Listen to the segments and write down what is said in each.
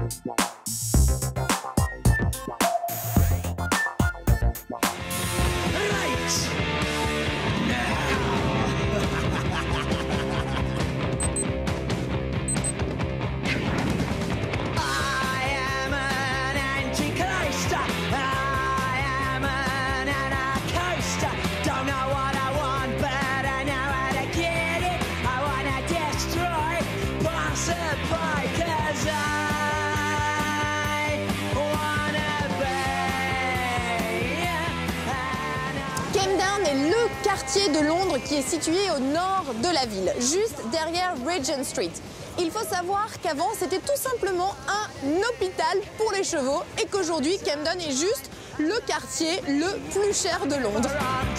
Camden est le quartier de Londres qui est situé au nord de la ville, juste derrière Regent Street. Il faut savoir qu'avant, c'était tout simplement un hôpital pour les chevaux et qu'aujourd'hui, Camden est juste le quartier le plus cher de Londres.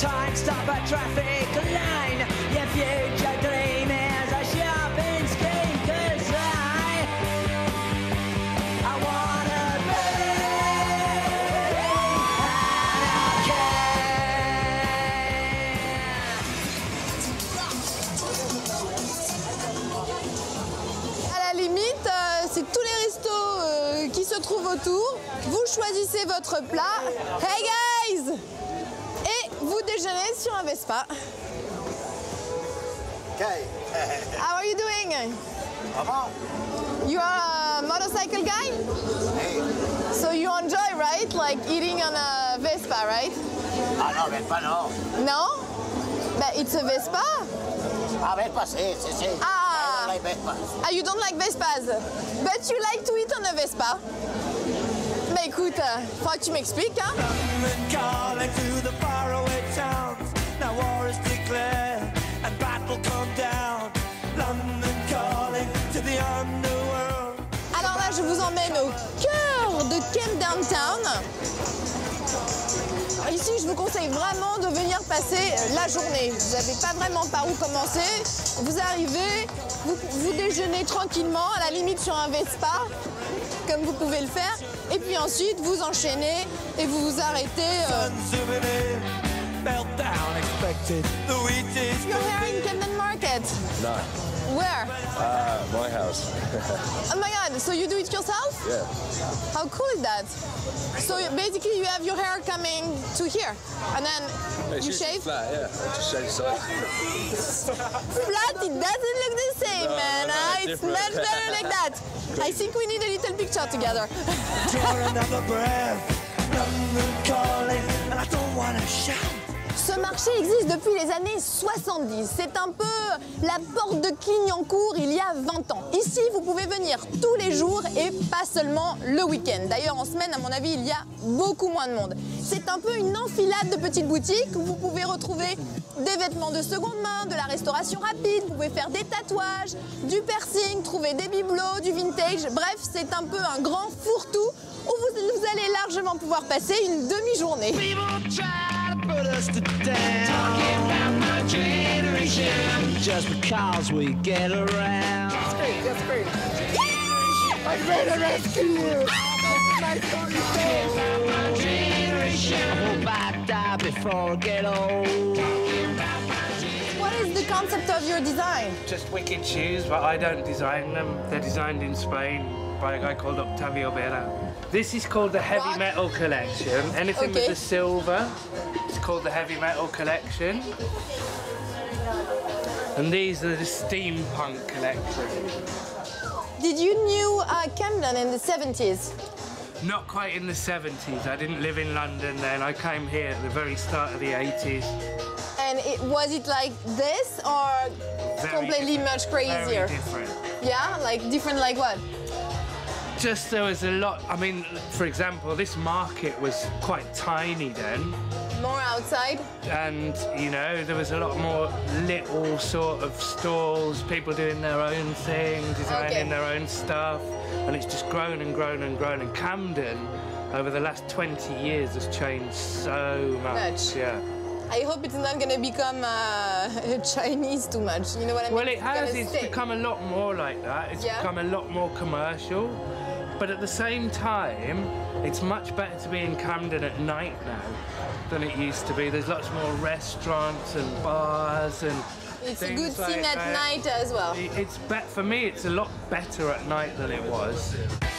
C'est tous les restos qui se trouvent autour. Vous choisissez votre plat. Hey guys! Et vous déjeunez sur un Vespa. Okay. How are you doing? You are a motorcycle guy? Hey. So you enjoy, right? Like eating on a Vespa, right? Ah non, Vespa no. No? But it's a Vespa? Ah, Vespa sí. Ah. I don't like Vespas. Ah, you don't like Vespas? But you like to eat on a Vespa? Bah écoute, faudra que tu m'expliques, hein? Alors là, je vous emmène au cœur de Camden Town. Ici, je vous conseille vraiment de venir passer la journée. Vous n'avez pas vraiment par où commencer. Vous arrivez, vous déjeunez tranquillement, à la limite sur un Vespa, comme vous pouvez le faire. Et puis ensuite, vous enchaînez et vous vous arrêtez. You're here in Camden Market? No. Where? My house. Oh my God, so you do it yourself? Yeah. How cool is that? So basically you have your hair coming to here and then It's you usually shave? flat, yeah. Just shave the sides. Flat, it doesn't look the same, No, man. no, It's different. much better like that. I think we need a little picture together. Ce marché existe depuis les années 70. C'est un peu la porte de Clignancourt il y a 20 ans. Ici, vous pouvez venir tous les jours et pas seulement le week-end. D'ailleurs, en semaine, à mon avis, il y a beaucoup moins de monde. C'est un peu une enfilade de petites boutiques où vous pouvez retrouver des vêtements de seconde main, de la restauration rapide, vous pouvez faire des tatouages, du piercing, trouver des bibelots, du vintage. Bref, c'est un peu un grand fourre-tout où vous allez largement pouvoir passer une demi-journée. Put us to down. Talking about my generation. Just because we get around. That's great, that's great. I'm ready to rescue you. Talking about my generation. I hope I die before I get old. What is the concept of your design? Just wicked shoes, but I don't design them. They're designed in Spain by a guy called Octavio Vera. This is called the Heavy Rock? Metal Collection. Anything Okay. with the silver, it's called the Heavy Metal Collection. And these are the Steampunk Collection. Did you knew Camden in the 70s? Not quite in the 70s. I didn't live in London then. I came here at the very start of the 80s. And was it like this or Very completely different. much crazier? Very different. Yeah, like different like what? Just there was a lot, I mean, for example, this market was quite tiny then. More outside? And, you know, there was a lot more little sort of stalls, people doing their own thing, designing Okay. their own stuff. And it's just grown and grown and grown. And Camden, over the last 20 years, has changed so much. Yeah. I hope it's not going to become Chinese too much. You know what I mean? Well, it has. gonna It's stay. become a lot more like that. It's Yeah? become a lot more commercial. But at the same time, it's much better to be in Camden at night now than it used to be. There's lots more restaurants and bars and It's a things good like scene at that. night as well. For me, it's a lot better at night than it was.